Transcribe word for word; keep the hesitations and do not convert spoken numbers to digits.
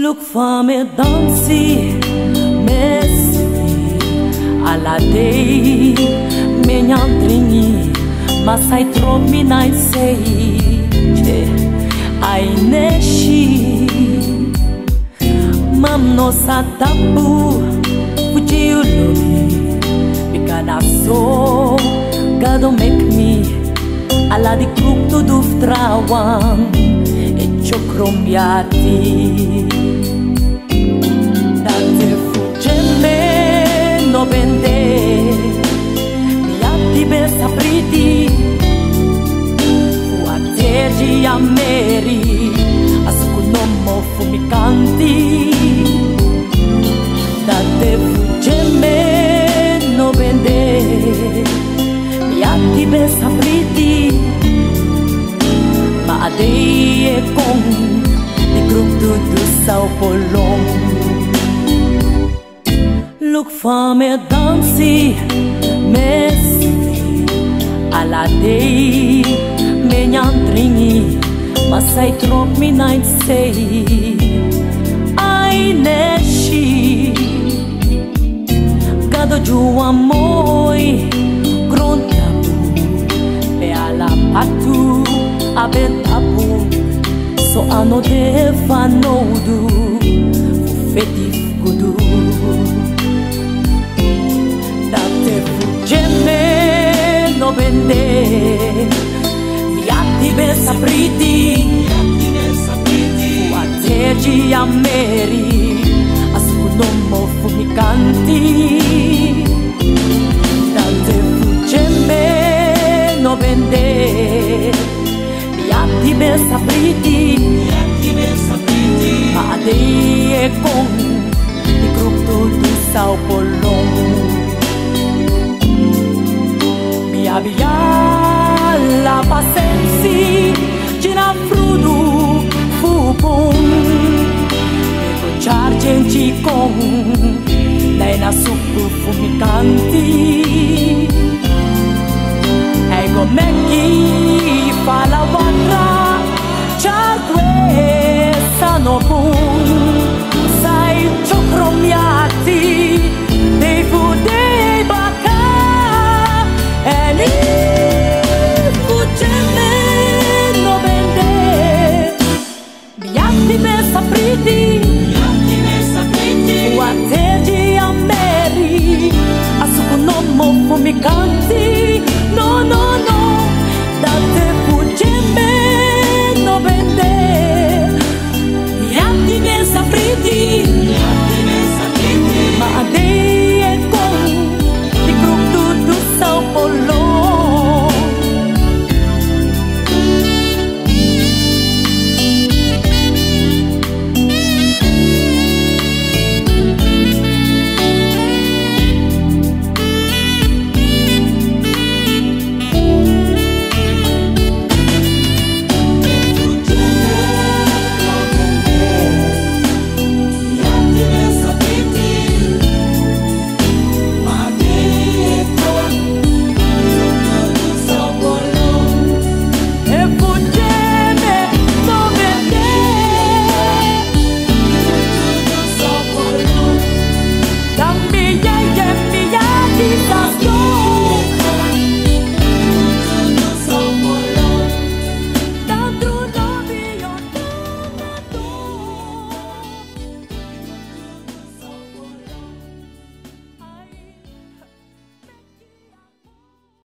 Look for me dansi, messi, alla dei, me nyantringi, ma sai trop mi nai sei, che ai neshi, mam no sa tapu, fuji ulobi, because so, God don't make me, alla di kruk tu duftrawan, e ciocrombiati. No bende, mi atti ben sapriti, fu a tergi a meri, a sucunomo fumicanti. Da te fuggeme, no bende, mi atti ben sapriti, ma a dei e con, di gruppo du Sao Polong. Look for me dansi, messi, alla dei, me nyantringi, ma sai trop mi nai sei, ai neshi, gado giù a moi, grontabu, pe alla patu, abentabu, so ano deva nodu, fu fetif gudu. No bende, mi atti ben sapriti, fu a tergi a meri, a sucunomo fumicanti. Dante fuggeme, no bende, mi atti ben sapriti, ma dei e con il gruppo di Sao Polong. Abia la pasensi, gira frudu fu bom, ego chargenci con, lei na supu fumicanti. Ego meki fa la vatra, chargue sano bom.